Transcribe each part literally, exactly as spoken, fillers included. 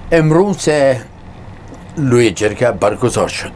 امروز لوی جرگه برگزار شد.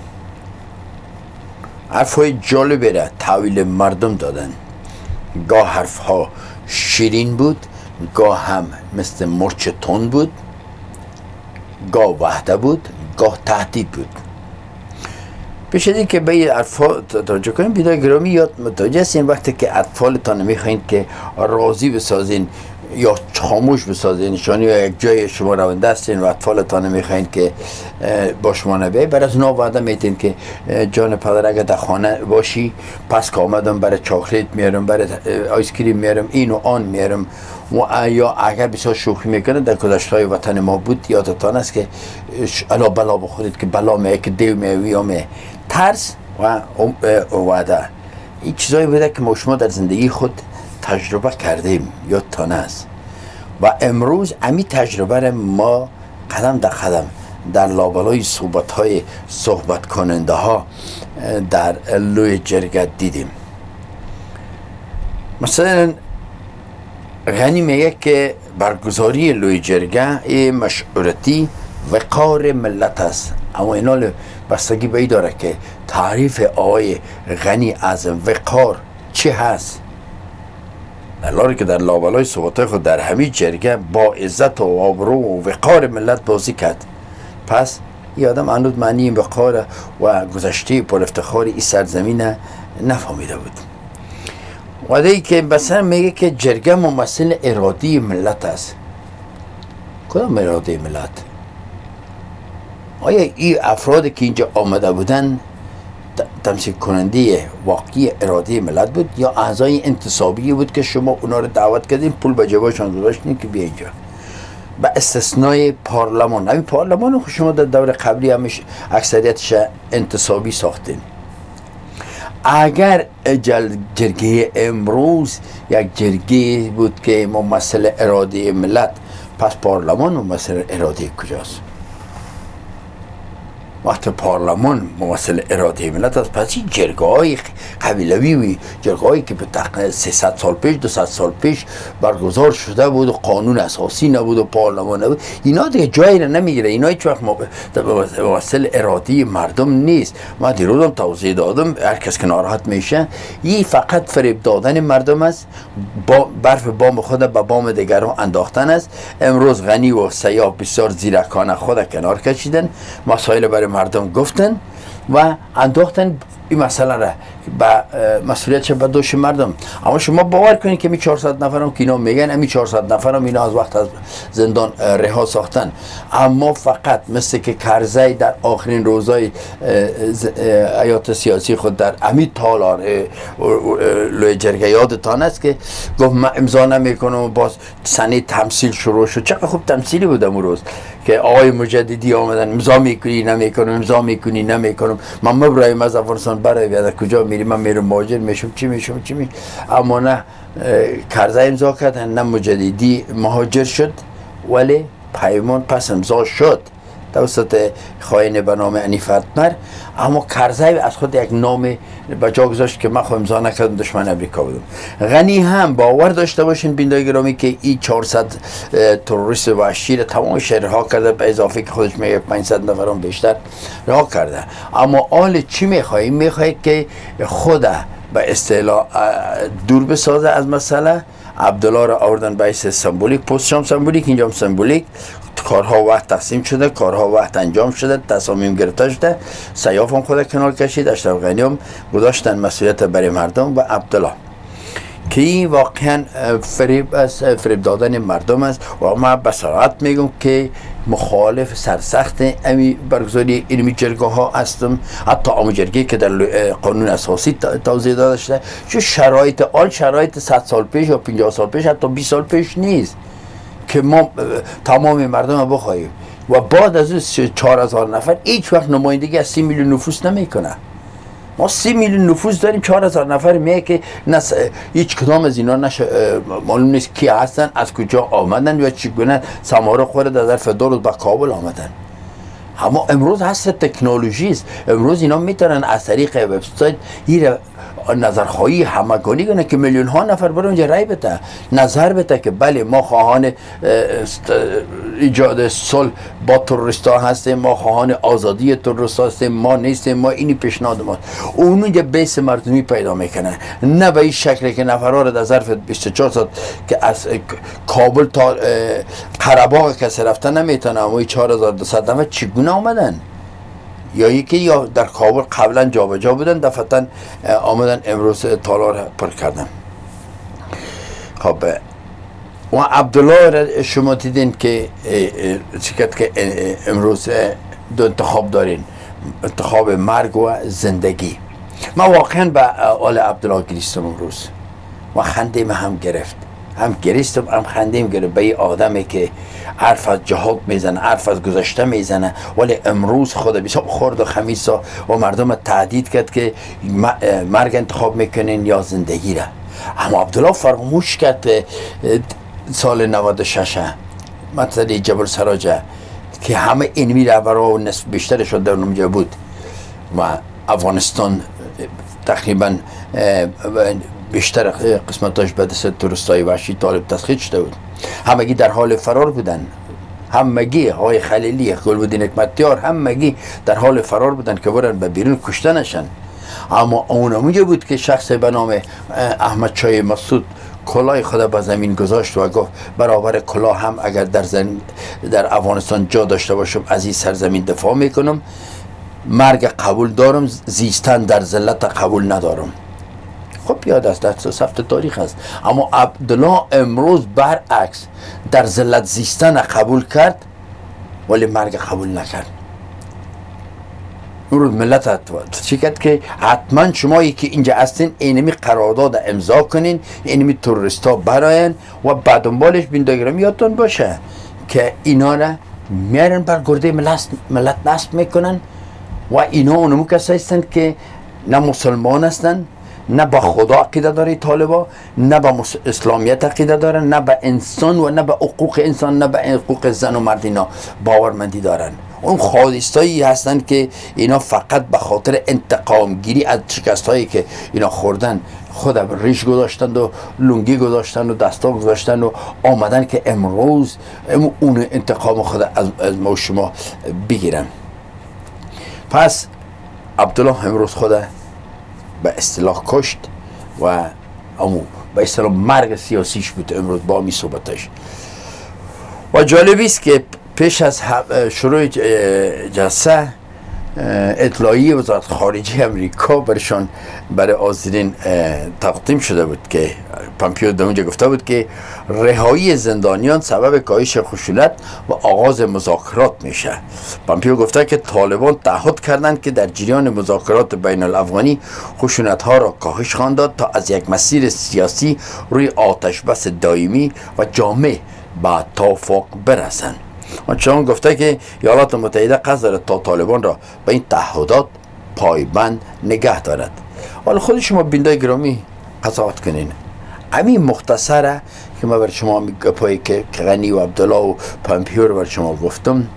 حرفهای جالبی را تحویل مردم دادن. گاه حرفها شیرین بود، گاه هم مثل مرچ تند بود، گاه وحده بود، گاه تهدید بود. پیش از این که به این اطفال توجه کنیم، بیدای گرامی یاد متوجه هستین وقتی که اطفالتان میخواین که راضی بسازین یا خاموش بسازین، نشانی یا یک جای شما رونده هستین و اطفالتان میخواین که با شما نبیه، برای از اونا وعده میتین که جان پدر اگر در خانه باشی پس که آمدم برای چاکلیت میارم، برای آیسکریم میارم، این و آن میارم. و یا اگر بسیار شوخی میکنه، در گذشته‌های وطن ما بود، یادتان است که الا بلا بخورید که بلا میه که دیو میه ویا میه. ترس و وعده این چیزایی بوده که ما شما در زندگی خود تجربه کردیم، یادتان است. و امروز امی تجربه را ما قدم در قدم در لابلای صحبت های صحبت کننده ها در لوی جرگه دیدیم. مثلا غنی میگه که برگزاری لوی جرگه ای مشورتی وقار ملت است. اما اینا بستگی به ای داره که تعریف آقای غنی از وقار چی هست. الان که در لابلای صحبتهای خود در همین جرگه با عزت و آبرو و وقار ملت بازی کرد. پس این آدم هنوز معنی این وقار و گذشته پر افتخار این سرزمین نفهمیده بود. و دیگه که مثلا میگه که جرگه ممثل اراده ملت است. کدام اراده ملت؟ آیا این افرادی که اینجا آمده بودن تمثیل کننده واقعی اراده ملت بود یا اعضای انتصابی بود که شما اونا رو دعوت کردین، پول به جیبشان گذاشتین که بیا اینجا؟ به استثنای پارلمان. همین پارلمان رو شما در دور قبلی همش اکثریتش انتصابی ساختین. اگر جرگه امروز یک جرگه بود که ممثل اراده ملت، پس پارلمان ممثل اراده کجاست؟ وقتی پارلمان ممثل اراده ملت است، پس این جرگه های قبیلوی و جرگه هایی که به تقریبا سیصد سال پیش دویست سال پیش برگزار شده بود و قانون اساسی نبود و پارلمان نبود، اینا دیگه جایی را نمیگیره. اینا هیچ وقت ممثل اراده مردم نیست. ما دیروزم توضیح دادم، هر کس که ناراحت میشه، این فقط فریب دادن مردم است، با برف بام خود به بام دیگران انداختن است. امروز غنی و سیاه بسیار زیرکانه خود کنار کشیدن، مسائل برای مردم گفتن و انداختن این مسئله را به مسئولیتش به دوش مردم. اما شما باور کنید که می چهارصد نفرم که اینا میگن امی چهارصد نفرم اینا از وقت از زندان رها ساختن، اما فقط مثل که کرزی در آخرین روزای حیات سیاسی خود در امی تالار لوی جرگه یادتان است که گفت من امضا نمیکنم و باز سنه تمثیل شروع شد. چقدر خوب تمثیلی بود امون روز که آقای مجددی آمدن امضا میکنی نمیکنم، امضا میکنی نمیکنم، من مبرایم از افغانستان برای بیاد کجا میری؟ من میرم مهاجر میشم چی میشم چی میشم. اما نه کرزی امضا کرد، نه مجددی مهاجر شد، ولی پیمان پس امضا شد توسط خائن به نام انیف اتمر. اما کرزی از خود یک نام به جا گذاشت که من خود امضا نکردم، دشمن امریکا بودم. غنی هم باور داشته باشین بیندای گرامی که این چهارصد تروریست وحشی را تمام شهر رها کرده، به اضافه که خودش میگه پانصد نفرم بیشتر رها کرده. اما آل چی میخوایی؟ میخوایی که خود به اصطلاح دور بسازه از مسئله. عبدالله را آوردن به حیث سمبولیک، پستش هم سمبولیک، اینجا هم سمبولیک. کارها وقت تقسیم شده، کارها وقت انجام شده، تصامیم گرفته شده. سیاف هم خود کنار کشید، اشرف غنی هم گذاشتن مسئولیت برای مردم و عبدالله که این واقعا فریب است، فریب دادن مردم است. و ما به صراحت میگم که مخالف سرسخت امی برگزاری علمی جرگه ها هستم، حتی اما جرگه که در قانون اساسی توضیح داده شده، چون شرایط آن شرایط صد سال پیش یا پنجاه سال پیش حتی بیست سال پیش نیست که ما تمام مردم بخواهیم. و بعد از اون چهار هزار نفر هیچ وقت نمایندگی از سی میلیون نفوس نمیکنه. ما سی میلیون نفوس داریم، چهار هزار نفر میگه که نس... هیچ کدام از اینا نش... معلوم نیست کی هستن، از کجا آمدن و چگونه سماره خورده در ظرف دو روز به کابل آمدن. اما امروز هست تکنولوژی است. امروز اینا میتونن از طریق وبسایت این نظرخواهی همگانی کنه که میلیون ها نفر برای اونجا رای بده، نظر بده که بله ما خواهان ایجاد صلح با تروریست ها هستیم، ما خواهان آزادی تروریست هستیم، ما نیستیم، ما اینی پیشنهاد ما. اون اونجا بیس مردمی پیدا میکنه، نه به این شکلی که نفرها رو در ظرف بیست و چهار ساعت که از کابل تا قره‌باغ کسی رفتن نمیتونه، اما چهار هزار و دویست نفر چگونه آمدن؟ یا یکی یا در کابل قبلا جابجا بودن، دفعتا آمدن امروز تالار پر کردن. خب و عبدالله را شما دیدین که چیکت که امروز دو انتخاب دارین، انتخاب مرگ و زندگی. من واقعا به آل عبدالله گریستم امروز و خندیم هم گرفت، هم گریستم هم خندیم گرفت به این آدمی که حرف از جهاد میزنه، حرف از گذشته میزنه، ولی امروز خود بسیار خورد و خمیس و مردم تهدید کرد که مرگ انتخاب میکنین یا زندگی را. اما عبدالله فراموش کرد سال نود و شش مثلا جبل سراج که همه اینمی رهبرها و نصف بیشترشون در اونجا بود و افغانستان تقریبا بیشتر قسمتاش به دست تروریستای وحشی طالب تسخیر شده بود. همگی در حال فرار بودن، همگی های خلیلی، گلبدین حکمتیار، همگی در حال فرار بودن که برن به بیرون کشته نشن. اما اونمونجا بود که شخص به نام احمد چای مسعود کلاه خدا به زمین گذاشت و گفت برابر کلاه هم اگر در زمین در افغانستان جا داشته باشم از این سرزمین دفاع میکنم، مرگ قبول دارم، زیستن در ذلت قبول ندارم. خب یاد است، در ثبت تاریخ است. اما عبدالله امروز برعکس در ذلت زیستن قبول کرد ولی مرگ قبول نکرد. اون رو ملت چی کرد که حتما شمایی که اینجا هستین اینمی قرارداد امضا کنین، اینمی تروریستا براین و بعد دنبالش بیندگرم یادتون باشه که اینا را میارن بر گرده ملت, ملت نصب میکنن و اینا اونمو کسایی هستند که نه مسلمان هستند، نه با خدا عقیده داره طالبا، نه با اسلامیت عقیده دارن، نه به انسان و نه به حقوق انسان، نه به حقوق زن و مرد اینا باورمندی دارن. اون خالصایی هستن که اینا فقط به خاطر انتقام گیری از شکست هایی که اینا خوردن خود ریش گذاشتند و لنگی گذاشتند و دستا گذاشتند و آمدن که امروز اون انتقام خود از ما و شما بگیرن. پس عبدالله امروز خود به اصطلاح کشت و امو به اصطلاح مرگ سیاسیش بود امروز با می صحبتش. و جالبی است که پیش از شروع جلسه اطلاعیه وزارت خارجه امریکا برشان برای آذرین تقدیم شده بود که پامپیو در اونجا گفته بود که رهایی زندانیان سبب کاهش خشونت و آغاز مذاکرات میشه. پامپیو گفته که طالبان تعهد کردند که در جریان مذاکرات بین الافغانی خشونت ها را کاهش خواهند داد تا از یک مسیر سیاسی روی آتش بس دائمی و جامع به توافق برسند. آنچنان گفته که ایالات متحده قصد دارد تا طالبان را به این تعهدات پایبند نگه دارد. حالا خود شما بیننده گرامی قضاوت کنین. همین مختصره که من بر شما میگم که غنی و عبدالله و پامپیو رو بر شما گفتم،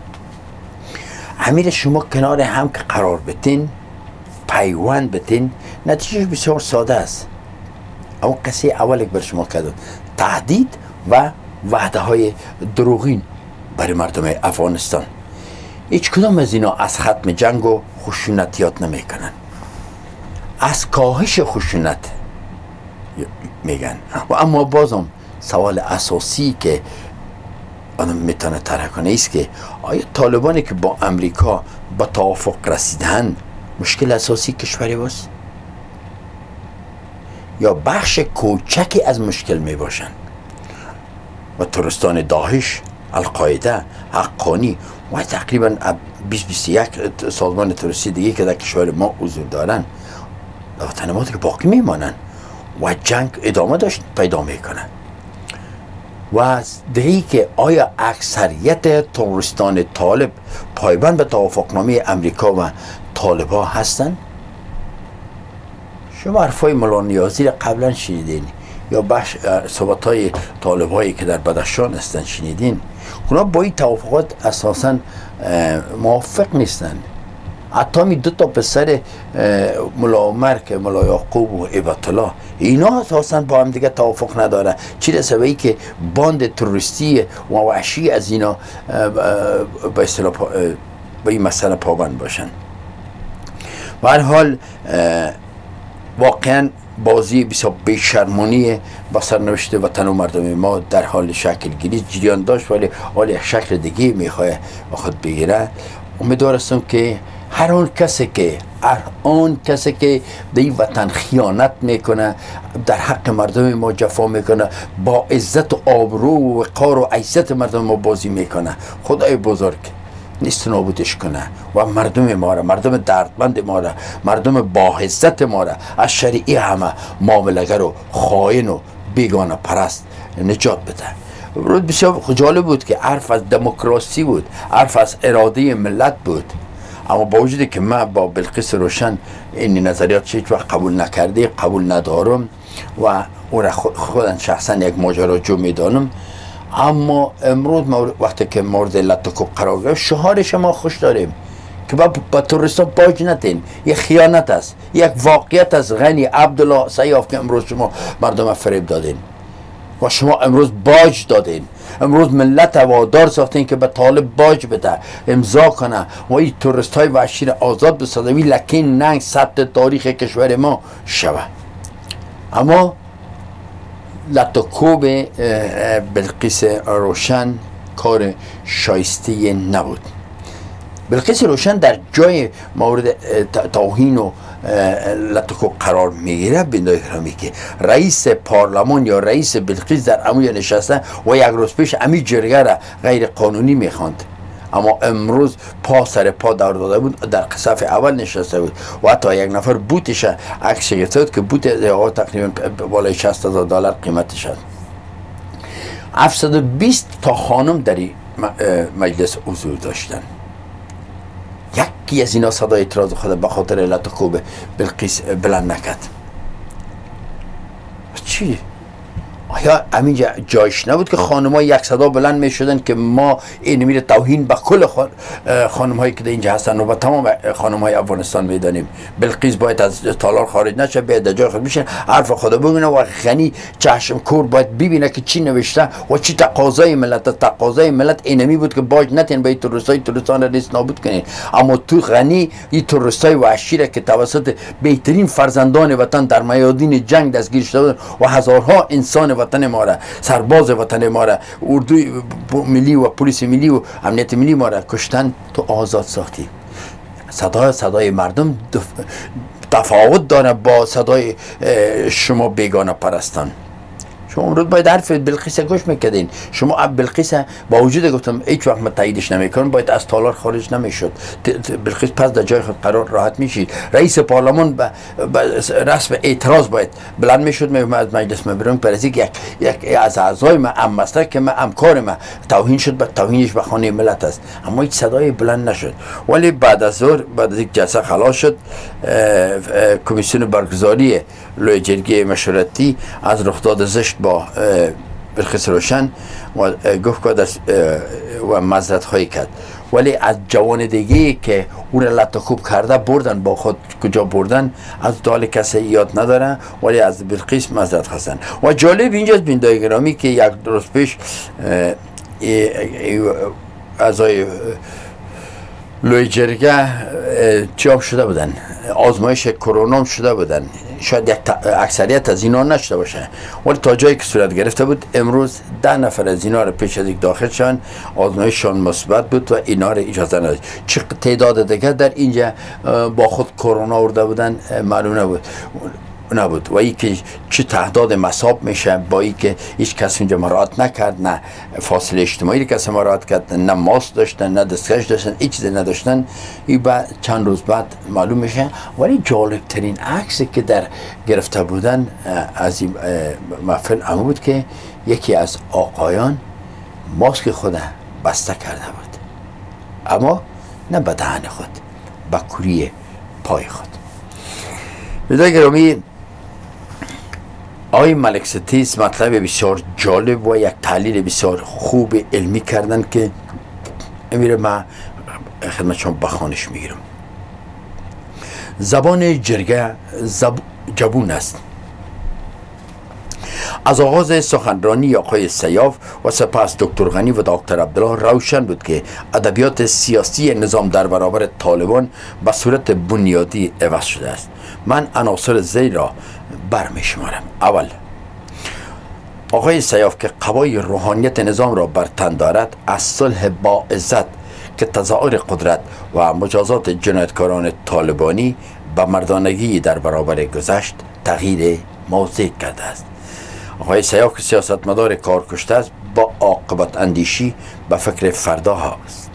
همین شما کنار هم که قرار بتین، پیوند بتین، نتیجه بسیار ساده است. اون قصه اولی که بر شما کردم تهدید و وعده های دروغین برای مردم افغانستان. هیچ کدام از اینا از ختم جنگ و خشونت یاد نمی کنن، از کاهش خشونت میگن. و اما بازم سوال اساسی که آدم میتونه طرح کنه است که آیا طالبانی که با امریکا با توافق رسیدن مشکل اساسی کشوری باست یا بخش کوچکی از مشکل می باشن؟ و تروریستان داعش، القاعده، حقانی و تقریبا بیست بیست و یک سازمان تروریستی دیگه که در کشور ما حضور دارن وطنماتی که باقی میمانن و جنگ ادامه داشت پیدا میکنن. و دیگه که آیا اکثریت تروریستان طالب پایبند به توافقنامه امریکا و طالبا هستن؟ شما حرفای مولا نیازی را قبلا شنیدین یا بخش صحبت های طالب هایی که در بدخشان هستن شنیدین. اونا با این توافقات اساسا موافق نیستن. حتی می دو تا پسر ملا عمر که ملا یعقوب و هیبت الله اینا اساسا با هم دیگه توافق نداره، چی رسه به ای که باند تروریستی و وحشی از اینا به اصطلاح به این مسئله پابند باشن. به هر حال واقعا بازی بسیار بیشرمانی با سرنوشت وطن و مردم ما در حال شکل گیری جریان داشت، ولی حال یک شکل دیگه میخواه خود بگیره. امیدوارستم که هر آن کسی که هر آن کسی که در این وطن خیانت میکنه، در حق مردم ما جفا میکنه، با عزت و آبرو و وقار و حیثیت مردم ما بازی میکنه، خدای بزرگ نیست نابودش کنه و مردم ما را، مردم دردمند ما را، مردم با عزت ما را از شریعی همه معامله‌گر و خائن و بیگانه پرست نجات بده. روز بسیار جالب بود که حرف از دموکراسی بود، حرف از اراده ملت بود، اما با وجودی که من با بلقیس روشن این نظریات هیچ وقت قبول نکرده، قبول ندارم و او را خودم شخصا یک ماجراجو میدانم، اما امروز وقتی که مورد لطکوب قرار گرفت شعارش ما خوش داریم که با, با توریستا باج ندین. یک خیانت است، یک واقعیت از غنی عبدالله سیاف که امروز شما مردم فریب دادین و شما امروز باج دادین، امروز ملت وادار ساختین که به طالب باج بده، امضا کنه و این توریست های وحشی را آزاد بسازه، وی لکن ننگ ثبت تاریخ کشور ما شوه. اما لطکوب بلقیس روشن کار شایسته نبود. بلقیس روشن در جای مورد توهین و لطکوب قرار میگیره. بندای گرامی که رئیس پارلمان یا رئیس بلقیس در اموی نشسته و یک روز پیش امی جرگه را غیر قانونی میخواند، اما امروز پا سر پا دار داده بود، در صف اول نشسته بود و حتی یک نفر بوتش عکس گرفته بود که بوت تقریبا بالای شصت هزار دلار قیمتش است. هفتصد و بیست تا خانم در مجلس حضور داشتن. یکی از اینا صدای اعتراض خود به خاطر لطکوب بلقیس بلند نکرد. چی؟ آیا همین جایش نبود که خانم ها یک صدا بلند می شدن که ما این میره توهین به کل خانم هایی که در اینجا هستن و به تمام خانم های افغانستان میدانیم، بلقیس باید از تالار خارج نشه، باید در جای خود بشین حرف خود بگونه و غنی چشم کور باید ببینه که چی نوشته و چی تقاضای ملت. تقاضای ملت اینمی بود که باج نتین به این توریستای توریستان را نیست نابود کنین، اما تو غنی این توریستای وحشی را که توسط بهترین فرزندان وطن در میادین جنگ دستگیر شده بودن و هزارها انسان وطن ما را، سرباز وطن ما را، اردوی ملی و پلیس ملی و امنیت ملی ما را کشتن، تو آزاد ساختی. صدای صدای مردم تفاوت داره با صدای شما بیگانه پرستان. شما امروز باید حرف بلقیس گوش میکردین. شما بلقیس با وجود گفتم هیچ وقت من تاییدش نمیکنم، باید از تالار خارج نمیشد. بلقیس پس در جای خود قرار راحت میشید. رئیس پارلمان به رسم اعتراض باید بلند میشد، میگم از مجلس میبرم پرسی یک یک از اعضای من ام مسلک که من امکار من توهین شد، به توهینش به خانه ملت است، اما هیچ صدای بلند نشد. ولی بعد از ظهر بعد از یک جلسه خلاص شد، کمیسیون برگزاری لوی جرگه مشورتی از رخداد زشت با بلقیس روشن و گفت که و معذرت خواهی کرد، ولی از جوان دیگه که اون را لطکوب کرده بردن با خود، کجا بردن از دال کسی یاد نداره، ولی از بلقیس معذرت خواستن. و جالب اینجاست بینندگان گرامی که یک روز پیش اعضای لوی جرگه چاپ شده بودن، آزمایش کرونا شده بودن، شاید یک اکثریت از اینا نشده باشه، ولی تا جایی که صورت گرفته بود امروز ده نفر از اینا رو پیش از یک داخل شدن، آزمایششان مثبت بود و اینا رو اجازه نداد. چه تعداد دیگه در اینجا با خود کرونا آورده بودن معلوم نبود نبود و ای که چه تعداد مصاب میشه با ای که هیچ کس اینجا مراعات نکرد، نه فاصله اجتماعی کسی مراعات کرد، نه ماسک داشتن، نه دستکش داشتن، هیچ چیزی نداشتن. این بعد چند روز بعد معلوم میشه. ولی جالب ترین عکسی که در گرفته بودن از این محفل اما بود که یکی از آقایان ماسک خود بسته کرده بود، اما نه به دهن خود، به کوری پای خود. بینندگان گرامی، آقای ملک ستیز مطلب بسیار جالب و یک تحلیل بسیار خوب علمی کردن که امیره من خدمت شما بخوانش میگیرم. زبان جرگه زب... جبون است. از آغاز سخنرانی آقای سیاف و سپس دکتر غنی و دکتر عبدالله روشن بود که ادبیات سیاسی نظام در برابر طالبان به صورت بنیادی عوض شده است. من عناصر زیر را برمی شمارم. اول، آقای سیاف که قبای روحانیت نظام را بر تن دارد، از صلح با عزت که تظاهر قدرت و مجازات جنایتکاران طالبانی به مردانگی در برابر گذشت تغییر موضع کرده است. آقای سیاف که سیاستمدار کار کشته است، با عاقبت اندیشی به فکر فردا است.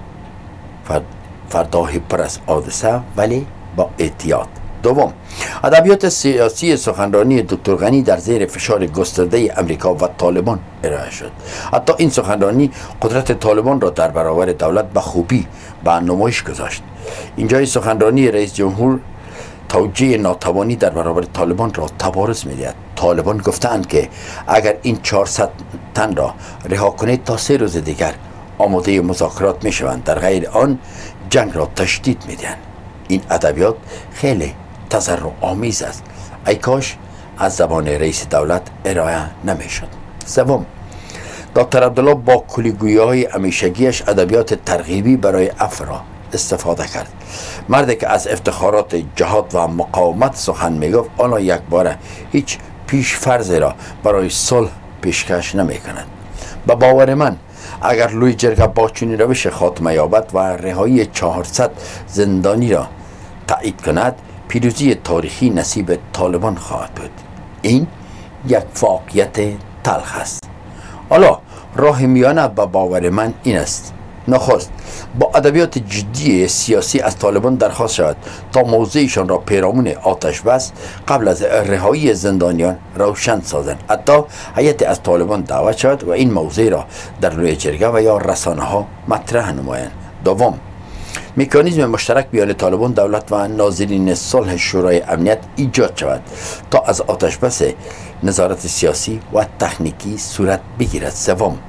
فرداهی پر از حادثه ولی با احتیاط. دوم، ادبیات سیاسی سخنرانی دکتر غنی در زیر فشار گسترده امریکا و طالبان ارائه شد. حتی این سخنرانی قدرت طالبان را در برابر دولت به خوبی به نمایش گذاشت. اینجای سخنرانی رئیس جمهور توجیه ناتوانی در برابر طالبان را تبارز می‌دهد. طالبان گفتند که اگر این چهارصد تن را رها کنید تا سه روز دیگر آماده مذاکرات میشوند، در غیر آن جنگ را تشدید میدهند. این ادبیات خیلی تضرع آمیز است. ای کاش از زبان رئیس دولت ارائه نمیشد. سوم، دکتر عبدالله با کلیگویی های همیشگیش ادبیات ترغیبی برای افرا استفاده کرد. مردی که از افتخارات جهاد و مقاومت سخن میگفت، آن یک باره هیچ پیش فرضی را برای صلح پیشکش نمی کند. به باور من اگر لوی جرگه با چنین روش خاتمه یابد و رهایی چهارصد زندانی را تایید کند، پیروزی تاریخی نصیب طالبان خواهد بود. این یک واقعیت تلخ است. حالا راه میانه به باور من این است: نخست با ادبیات جدی سیاسی از طالبان درخواست شود تا موضعشان را پیرامون آتش بس قبل از رهایی زندانیان روشن سازند. حتی هیئت از طالبان دعوت شود و این موضوع را در روی جرگه و یا رسانه ها مطرح نمایند. دوم، مکانیزم مشترک میان طالبان، دولت و ناظرین صلح شورای امنیت ایجاد شود تا از آتش بس نظارت سیاسی و تکنیکی صورت بگیرد. سوم،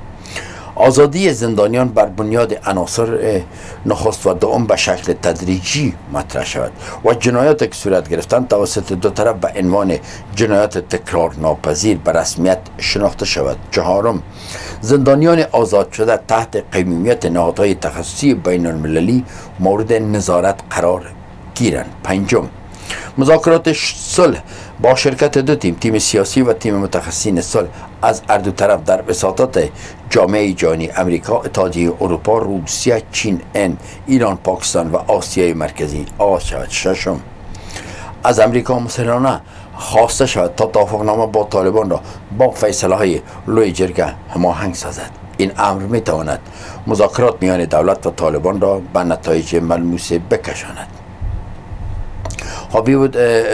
آزادی زندانیان بر بنیاد عناصر نخست و دوم به شکل تدریجی مطرح شود و جنایات که صورت گرفتند توسط دو طرف به عنوان جنایات تکرار ناپذیر به رسمیت شناخته شود. چهارم، زندانیان آزاد شده تحت قیمومیت نهادهای تخصصی بین المللی مورد نظارت قرار گیرند. پنجم، مذاکرات صلح با شرکت دو تیم، تیم سیاسی و تیم متخصصین صلح از هر دو طرف در وساطت جامعه جهانی، امریکا، اتحادیه اروپا، روسیه، چین، هند، ایران، پاکستان و آسیای مرکزی آغاز شود. ششم، از امریکا مسئولانه خواسته شود تا توافقنامه با طالبان را با فیصله های لوی جرگه هماهنگ سازد. این امر می تواند مذاکرات میان دولت و طالبان را به نتایج ملموسه بکشاند. خواهی بود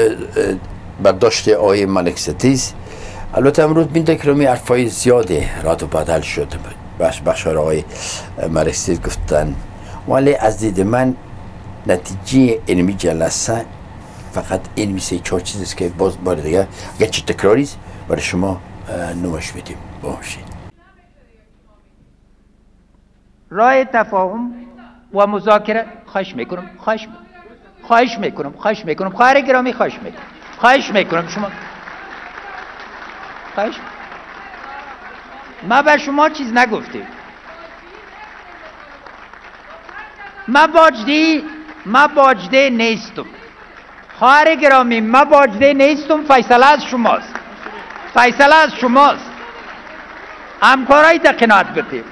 برداشت آقای ملک ستیز. البته امروز بین دکرمی حرفای زیاده رد و بدل شد. بخش بخشار آقای ملک ستیز گفتن، ولی از دید من نتیجه علمی جلسه فقط علمی سه چهار چیز است که باز بار دیگه اگر چه تکراری برای شما نمایش میدیم. باشید. راه تفاهم و مذاکره خواهش میکنم خواهش میکنم خواهش میکنم خواهش میکنم خواهر گرامی خواهش میکنم خواهش میکنم شما خواهش ما به شما چیز نگفتیم. ما باجده ما باجده نیستم خواهر گرامی، ما باجده نیستم. فیصله از شماست، فیصله از شماست. همکارای تا قناعت بتیم.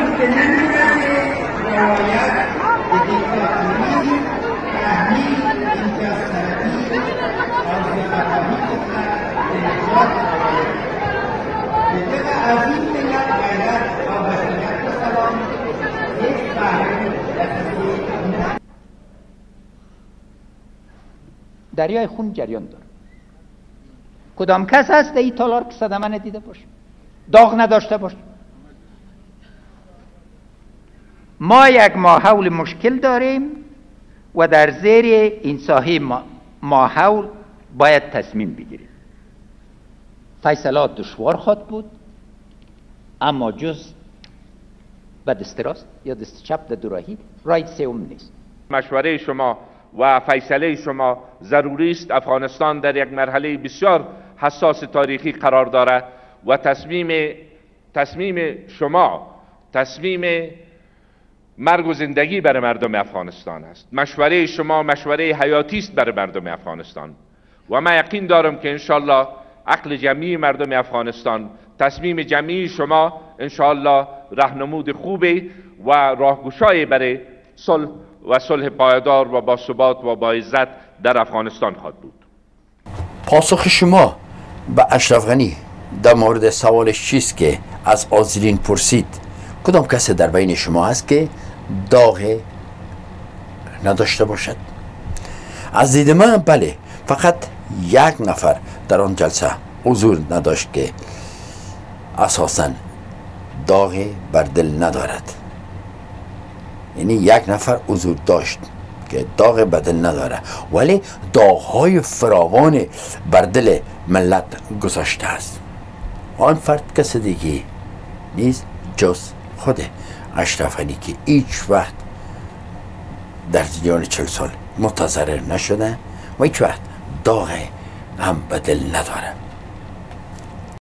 روایت به دیکتاتوری تحمیل دریای خون جریان داره. کدام کس هست این تالار که صدمه ندیده باشه، داغ نداشته باشه؟ ما یک ماحول مشکل داریم و در زیر این ساحه ماحول باید تصمیم بگیریم. فیصلات دشوار خواهد بود، اما جز به دست راست یا دست چپ در دوراهی راه سوم نیست. مشوره شما و فیصله شما ضروری است. افغانستان در یک مرحله بسیار حساس تاریخی قرار دارد و تصمیم تصمیم شما تصمیم مرگ و زندگی برای مردم افغانستان است. مشوره شما مشوره حیاتی است برای مردم افغانستان و من یقین دارم که انشالله عقل جمعی مردم افغانستان، تصمیم جمعی شما انشالله راهنمود خوبی و راهگشایی برای صلح و صلح پایدار و با ثبات و با عزت در افغانستان خواهد بود. پاسخ شما به اشرف غنی در مورد سوالش چیست که از آذرین پرسید کدام کسی در بین شما هست که داغ نداشته باشد؟ از دید من بله، فقط یک نفر در آن جلسه حضور نداشت که اساساً داغ بر دل ندارد. یعنی یک نفر حضور داشت که داغ بر دل نداره، ولی داغهای فراوان بر دل ملت گذاشته است. آن فرد کس دیگه نیست جز خود اشرف غنی که هیچ وقت در جریان چل سال متضرر نشده و هیچ وقت داغ هم به دل نداره.